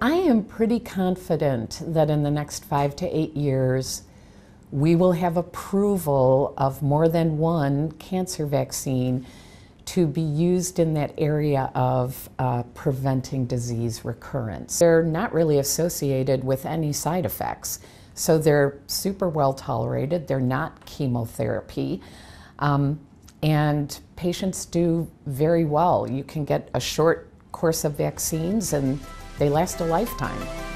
I am pretty confident that in the next 5 to 8 years, we will have approval of more than one cancer vaccine to be used in that area of preventing disease recurrence. They're not really associated with any side effects, so they're super well tolerated. They're not chemotherapy, and patients do very well. You can get a short course of vaccines and they last a lifetime.